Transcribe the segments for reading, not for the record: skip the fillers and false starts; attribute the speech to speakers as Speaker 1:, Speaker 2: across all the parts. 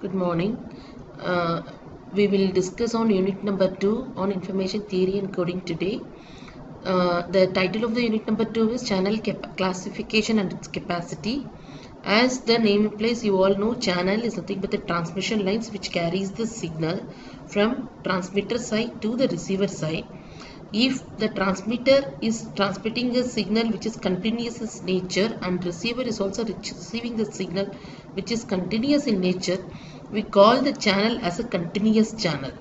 Speaker 1: Good morning. Uh, we will discuss on unit number 2 on information theory and coding today. The title of the unit number 2 is channel classification and its capacity. As the name implies, you all know channel is nothing but the transmission lines which carries the signal from transmitter side to the receiver side. If the transmitter is transmitting a signal which is continuous in nature and receiver is also receiving the signal which is continuous in nature, we call the channel as a continuous channel.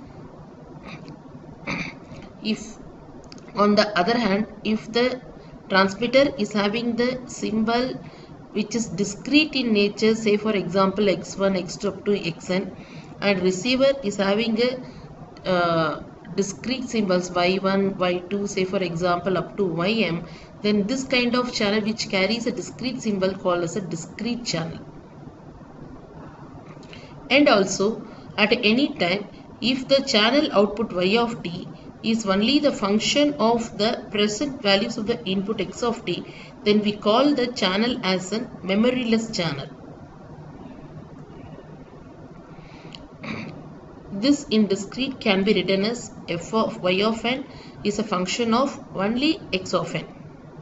Speaker 1: If on the other hand, if the transmitter is having the symbol which is discrete in nature, say for example x1, x2 up to xn, and receiver is having a discrete symbols y1, y2, say for example up to ym, then this kind of channel which carries a discrete symbol called as a discrete channel. And also at any time, if the channel output y of t is only the function of the present values of the input x of t, then we call the channel as a memoryless channel. This in discrete can be written as f of y of n is a function of only x of n.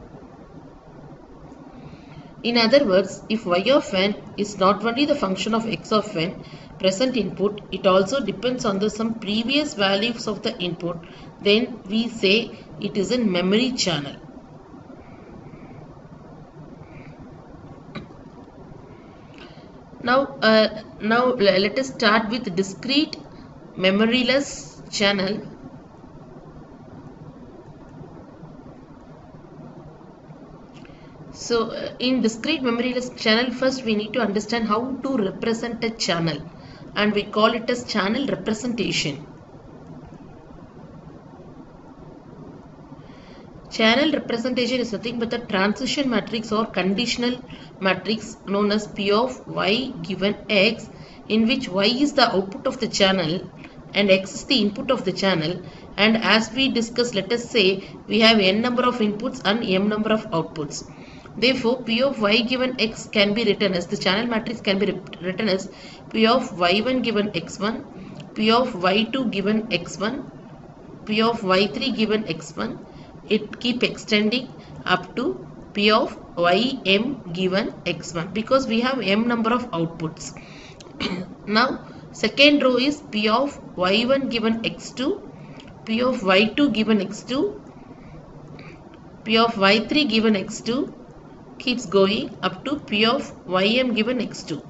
Speaker 1: In other words, if y of n is not only the function of x of n present input, it also depends on the some previous values of the input, then we say it is a memory channel. Now let us start with discrete memoryless channel. So in discrete memoryless channel, first we need to understand how to represent a channel, and we call it as channel representation. Channel representation is nothing but the transition matrix or conditional matrix known as P of y given x, in which y is the output of the channel and x is the input of the channel. And as we discussed, let us say we have n number of inputs and m number of outputs. Therefore, P of y given x can be written as, the channel matrix can be written as P of y1 given x1, P of y2 given x1, P of y3 given x1. It keep extending up to P of ym given x1 because we have m number of outputs. Now, second row is P of y1 given x2, P of y2 given x2, P of y3 given x2, keeps going up to P of ym given x2.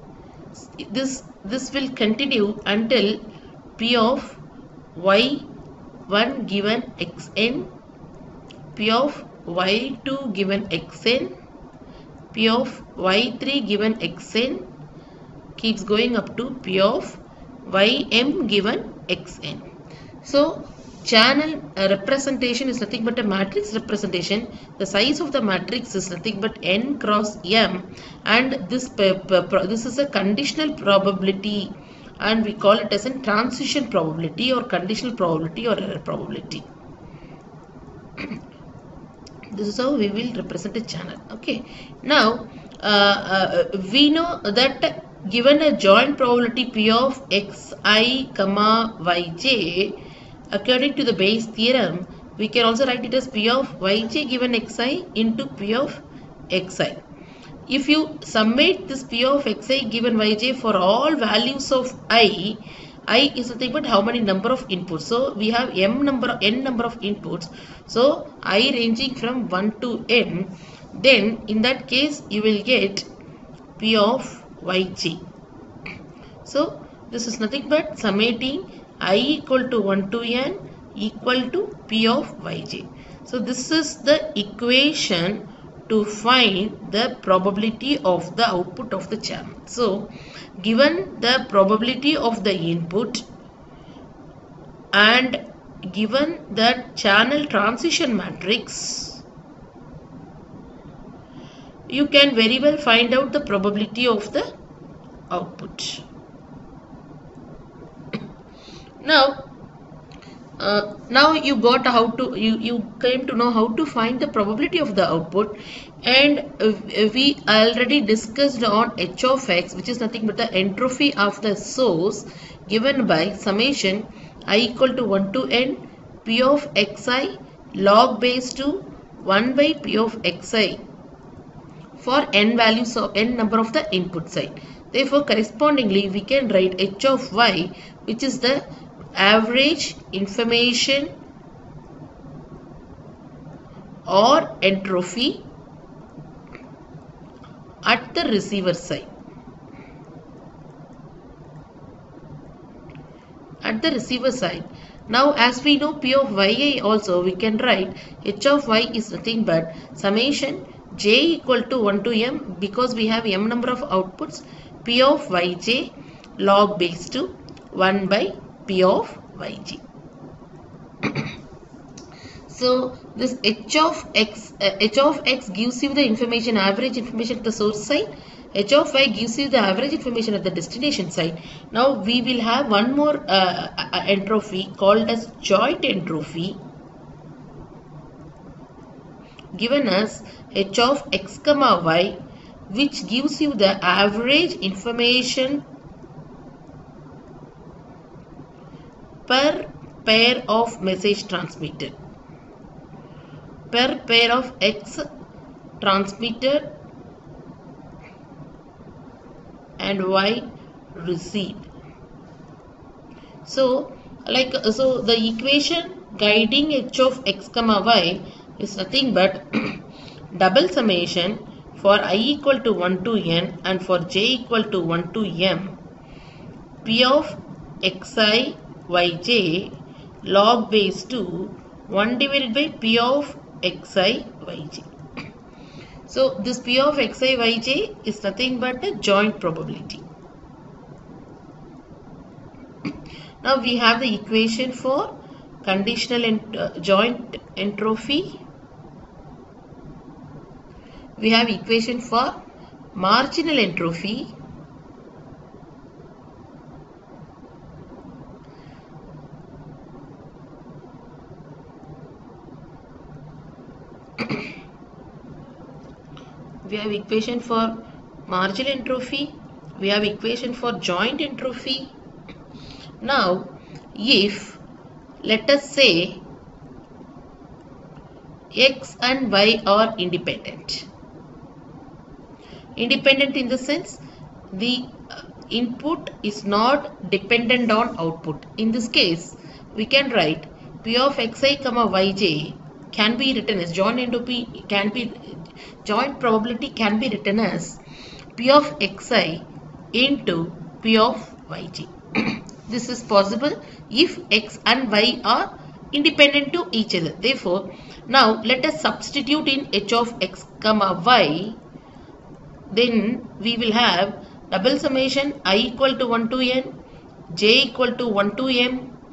Speaker 1: This will continue until P of y1 given xn, P of y2 given xn, P of y3 given xn, keeps going up to P of ym given xn. So channel representation is nothing but a matrix representation. The size of the matrix is nothing but n cross m, and this is a conditional probability, and we call it as a transition probability or conditional probability or error probability. This is how we will represent a channel. Okay. Now we know that given a joint probability P of xi comma yj, according to the Bayes theorem, we can also write it as P of yj given xi into P of xi. If you summate this P of xi given yj for all values of I is nothing but how many number of inputs. So we have n number of inputs. So I ranging from 1 to n. Then in that case you will get P of yj. So this is nothing but summating I equal to 1 to n equal to P of yj. So this is the equation to find the probability of the output of the channel. So given the probability of the input and given the channel transition matrix, you can very well find out the probability of the output. Now Now you got how to you came to know how to find the probability of the output, and we already discussed on h of x, which is nothing but the entropy of the source given by summation I equal to 1 to n p of xi log base to 1 by p of xi for n values of n number of the input side. Therefore, correspondingly, we can write h of y, which is the average information or entropy at the receiver side. At the receiver side. Now, as we know p of yi also, we can write h of y is nothing but summation j equal to 1 to m, because we have m number of outputs, p of yj log base to 1 by p of yg. So this h of x gives you the information, average information at the source side. H of y gives you the average information at the destination side. Now we will have one more entropy called as joint entropy, given as h of x comma y, which gives you the average information per pair of message transmitted, per pair of x transmitted and y received. So the equation guiding h of x comma y is nothing but double summation for I equal to 1 to n and for j equal to 1 to m p of xi yj log base to 1 divided by p of xi yj. So this p of xi yj is nothing but a joint probability. Now we have the equation for conditional joint entropy. We have equation for marginal entropy. We have equation for marginal entropy. We have equation for joint entropy. Now, if let us say x and y are independent. Independent in the sense the input is not dependent on output. In this case, we can write p of xi comma yj can be written as joint probability can be written as p of xi into p of yj. This is possible if x and y are independent to each other. Therefore, now let us substitute in h of x comma y. Then we will have double summation I equal to 1 to n, j equal to 1 to m,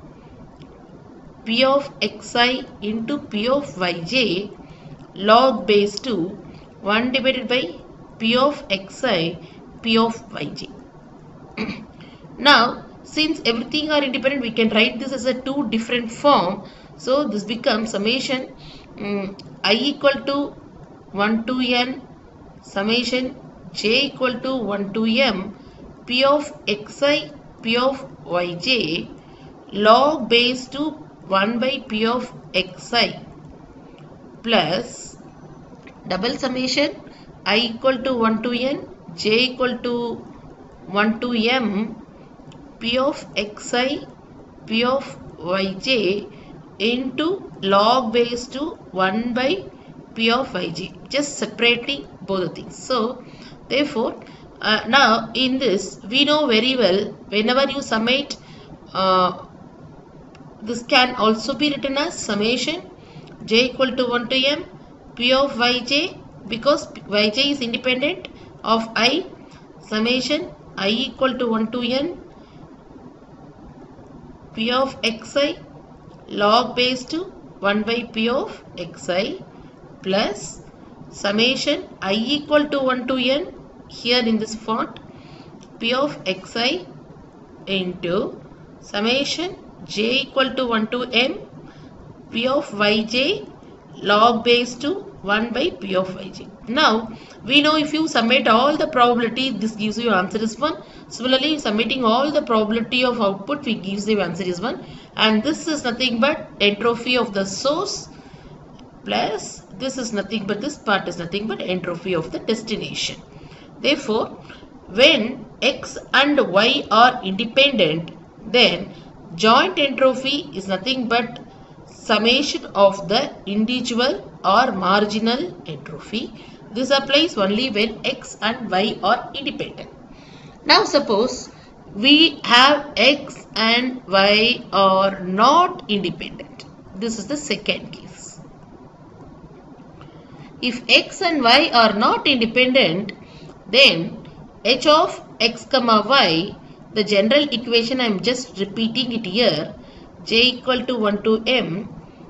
Speaker 1: p of xi into p of yj log base to 1 divided by p of xi p of yj. Now, since everything are independent, we can write this as a two different form. So this becomes summation I equal to 1 to n summation j equal to 1 to m p of xi p of yj log base to 1 by p of xi plus double summation I equal to 1 to n j equal to 1 to m p of xi p of yj into log base to 1 by p of yj, just separating both the things. So therefore, now in this we know very well, whenever you summate, this can also be written as summation j equal to 1 to m p of yj, because yj is independent of I, summation I equal to 1 to n p of xi log base to 1 by p of xi plus summation I equal to 1 to n, here in this font, p of xi into summation j equal to 1 to m p of yj log base to 1 by p of yj. Now we know if you summate all the probability, this gives you answer is 1. Similarly, submitting all the probability of output, we gives the answer is 1. And this is nothing but entropy of the source plus this is nothing but this part is nothing but entropy of the destination. Therefore, when x and y are independent, then joint entropy is nothing but summation of the individual or marginal entropy. This applies only when x and y are independent. Now suppose we have x and y are not independent. This is the second case. If x and y are not independent, then h of x comma y, the general equation I am just repeating it here, j equal to 1 to m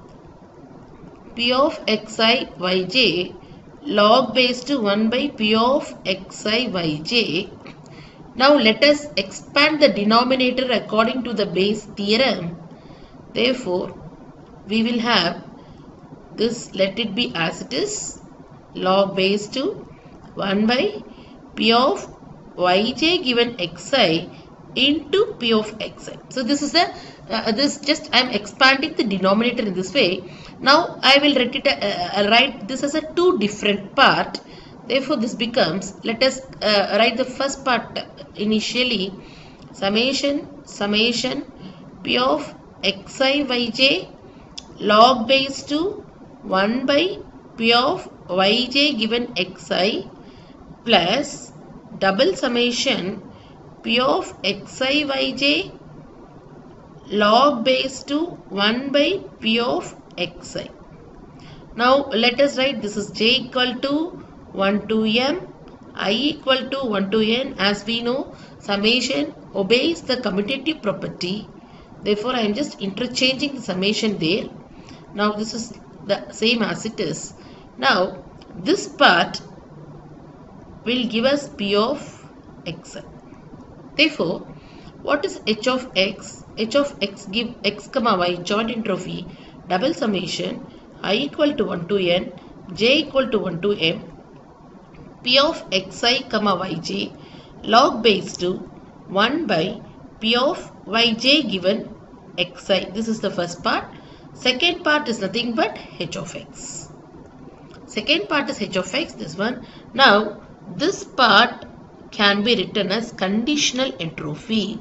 Speaker 1: p of xi yj log base to 1 by p of xi yj. Now let us expand the denominator according to the base theorem. Therefore, we will have this, let it be as it is, log base to 1 by p of yj given xi into p of xi. So this is the I am expanding the denominator in this way. Now I will write this as a two different part. Therefore this becomes, let us write the first part initially, summation p of xi yj log base to 1 by p of yj given xi plus double summation p of xi yj log base to 1 by p of xi. Now let us write this is j equal to 1 to m, I equal to 1 to n. As we know, summation obeys the commutative property. Therefore, I am just interchanging the summation there. Now this is the same as it is. Now this part will give us p of xi. Therefore, what is h of x? H of x give x comma y joint entropy double summation I equal to 1 to n, j equal to 1 to m, p of xi comma yj log base to 1 by p of yj given xi. This is the first part. Second part is nothing but h of x. Second part is h of x, this one. Now this part can be written as conditional entropy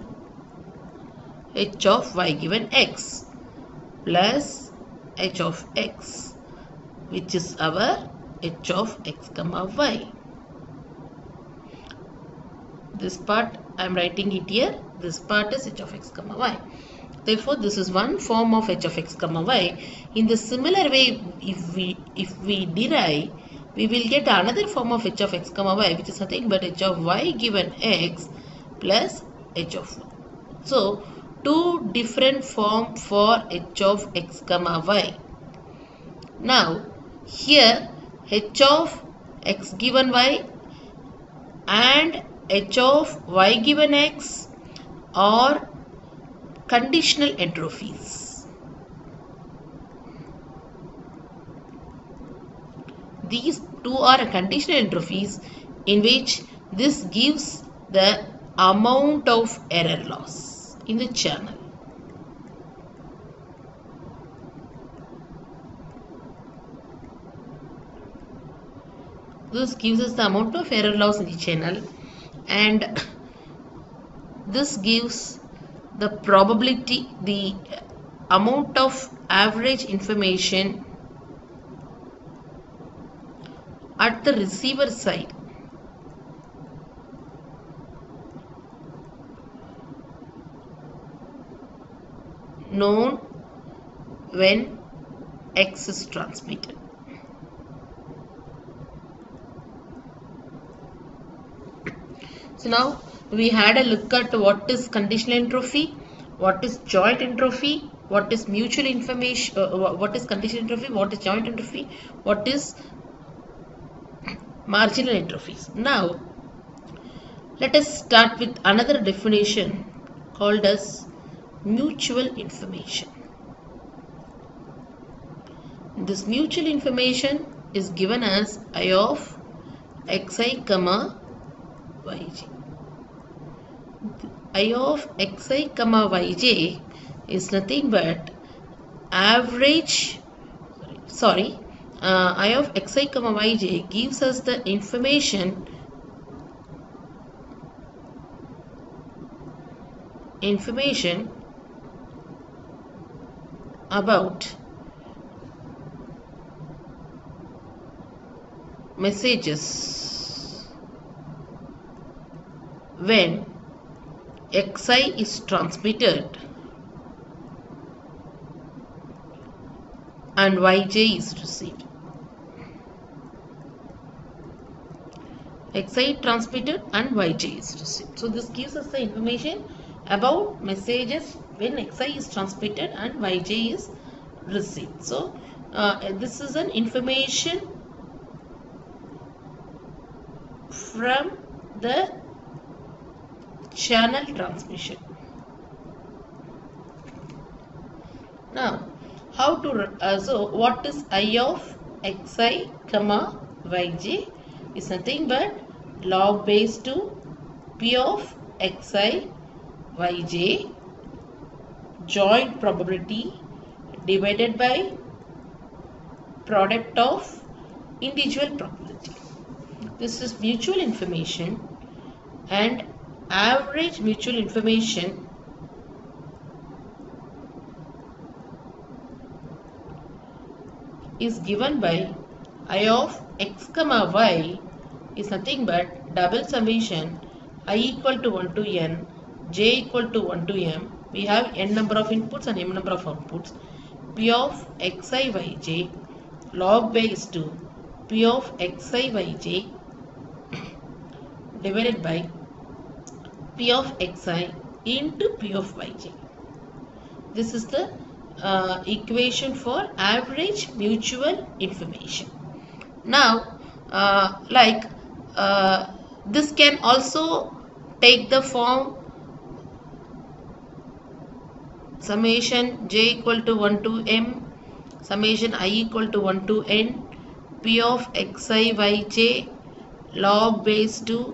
Speaker 1: h of y given x plus h of x, which is our h of x comma y. This part I am writing it here. This part is h of x comma y. Therefore, this is one form of h of x comma y. In the similar way, if we derive, we will get another form of h of x comma y, which is nothing but h of y given x plus h of y. So, two different forms for h of x comma y. Now, here h of x given y and h of y given x are conditional entrophies. These two are conditional entrophies in which this gives the amount of error loss in the channel. This gives us the amount of error loss in the channel, and this gives the probability, the amount of average information at the receiver side known when X is transmitted. So now we had a look at what is conditional entropy, what is joint entropy, what is mutual information, what is conditional entropy, what is joint entropy, what is marginal entrophies. Now let us start with another definition called as mutual information. This mutual information is given as I of xi comma yj. I of xi comma yj is nothing but average, I of xi comma yj gives us the information about messages when xi is transmitted and yj is received. Xi transmitted and yj is received. So this gives us the information about messages when xi is transmitted and yj is received. So this is an information from the channel transmission. Now, how to so what is I of xi comma yj is nothing but log base 2 p of xi yj joint probability divided by product of individual probability. This is mutual information, and average mutual information is given by I of x comma y is nothing but double summation I equal to 1 to n, j equal to 1 to m. We have n number of inputs and m number of outputs. P of xi yj log base 2 P of xi yj divided by P of xi into P of yj. This is the equation for average mutual information. Now, this can also take the form summation j equal to 1 to m, summation I equal to 1 to n, P of xi yj log base 2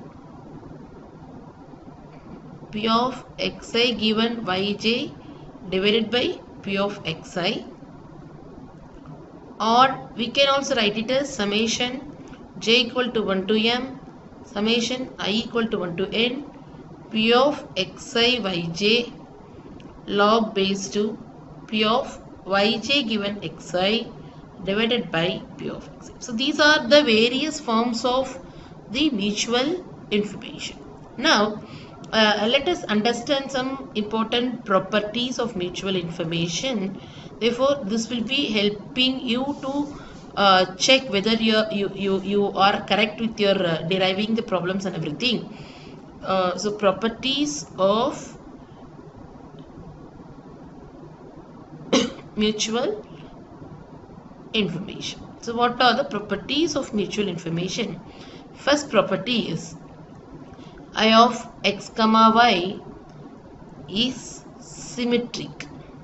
Speaker 1: P of xi given yj divided by P of xi, or we can also write it as summation j equal to 1 to m, summation I equal to 1 to n, P of xi yj log base 2 P of yj given xi divided by P of xi. So these are the various forms of the mutual information. Now let us understand some important properties of mutual information. Therefore, this will be helping you to check whether you are correct with your deriving the problems and everything. So properties of mutual information. So what are the properties of mutual information? First property is I of x comma y is symmetric.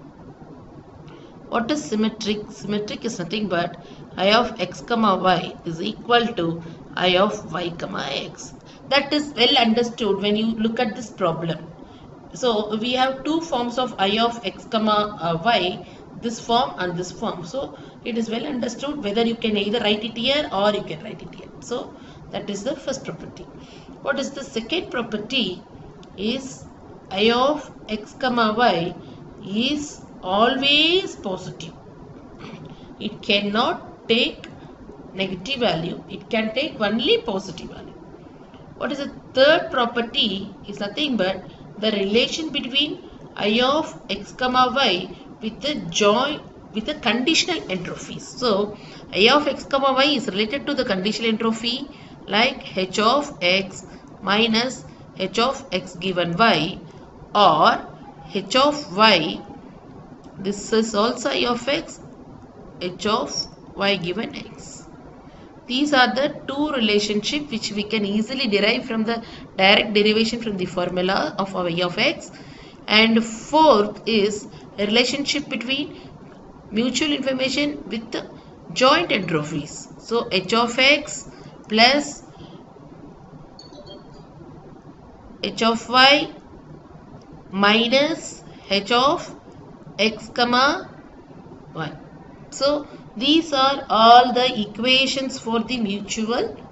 Speaker 1: What is symmetric? Symmetric is nothing but I of x comma y is equal to I of y comma x. That is well understood when you look at this problem. So we have two forms of I of x comma y, this form and this form. So it is well understood whether you can either write it here or you can write it here. So that is the first property. What is the second property? Is I of x comma y is always positive. It cannot take negative value. It can take only positive value. What is the third property? Is nothing but the relation between I of x comma y with the conditional entrophies. So I of x comma y is related to the conditional entropy like h of x minus h of x given y, or h of y, this is also I of x, h of y given x. These are the two relationships which we can easily derive from the direct derivation from the formula of I of x. And fourth is a relationship between mutual information with the joint entrophies. So h of x plus h of y minus h of x comma y. So these are all the equations for the mutual